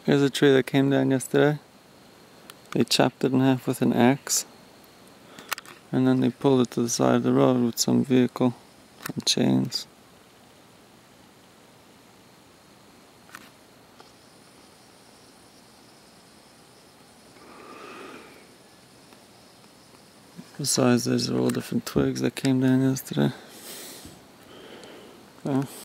Here's a tree that came down yesterday. They chopped it in half with an axe, and then they pulled it to the side of the road with some vehicle and chains. Besides, there's all different twigs that came down yesterday. So